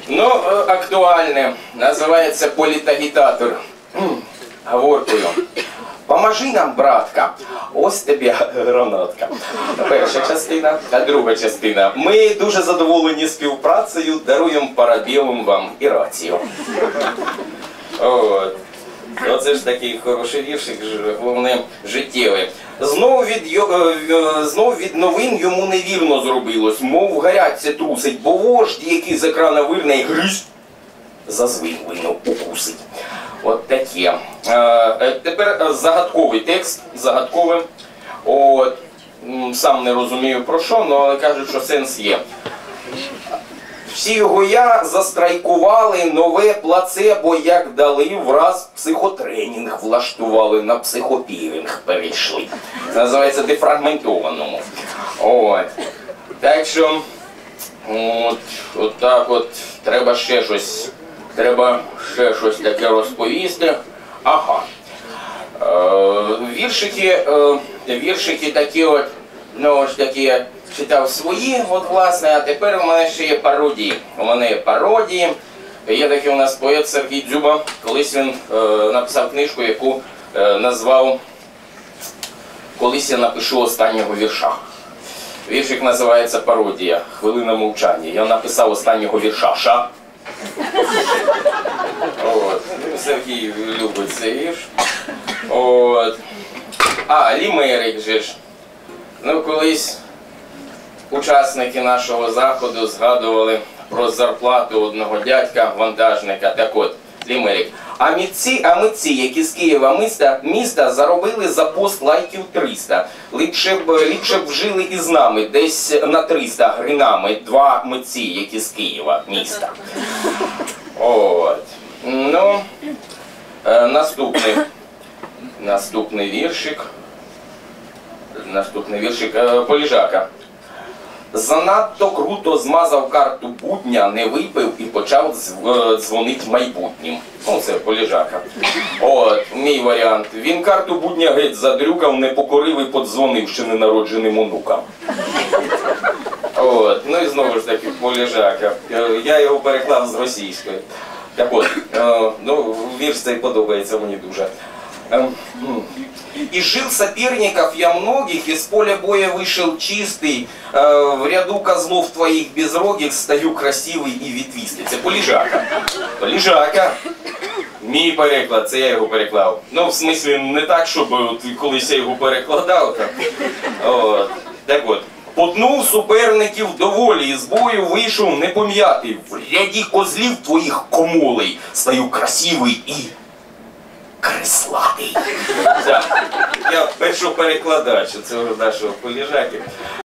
Ну, актуальне. Називається політагітатор. Говоркою. Поможи нам, братка. Ось тобі гранатка. Перша частина, а друга частина. Ми дуже задоволені співпрацею, даруємо парабілум вам і рацію. От. Оце ж такий хороший віршик, головне, життєвий. Знов від новин йому невірно зробилось, мов гарячце трусить, бо вождь, який з екрана вирне і гризь, за звинвину укусить. От таке. Тепер загадковий текст, загадковий. От. Сам не розумію про що, але кажуть, що сенс є. Всі його застрайкували, нове плацебо як дали, враз психотренінг влаштували, на психопілінг перейшли. Називається дефрагментованому. От. Так що, от так от, треба ще щось таке розповісти. Ага. Віршики такі от, ну ж такі, читав свої, от власне, а тепер у мене ще є пародії. У мене є пародії. Є такий у нас поет Сергій Дзюба. Колись він написав книжку, яку назвав «Колись я напишу останнього вірша». Віршик називається «Пародія. Хвилина мовчання». Я написав останнього вірша. Ша. От. Сергій любить цей вірш. От. А, лімерик же ж. Ну, колись учасники нашого заходу згадували про зарплату одного дядька-вантажника. Так от, лімерик. А митці, які з Києва міста, заробили за пост лайків 300. Ліпше б вжили із нами, десь на 300 гринами, два митці, які з Києва міста. От. Ну, наступний віршик. Поліжака. Занадто круто змазав карту будня, не випив і почав дзвонить майбутнім. Ну, це Поліжака. От, мій варіант. Він карту будня геть задрюкав, не покорив і подзвонив ще ненародженим онукам. От, ну і знову ж таки Поліжака. Я його переклав з російської. Так от, ну, вірш цей подобається мені дуже. И жил соперников я многих, из поля боя вышел чистый, в ряду козлов твоих безрогих стою красивий і ветвистий. Це Поліжака. Поліжака. Мій переклад, це я його переклав. Ну, в смислі, не так, щоб колись я його перекладав. От. Так от. Потнув суперників доволі, із бою вийшов непом'ятий. В ряді козлів твоїх комолей стаю красивий і креслатий. Я перший перекладач, це у нашого Поліжаки.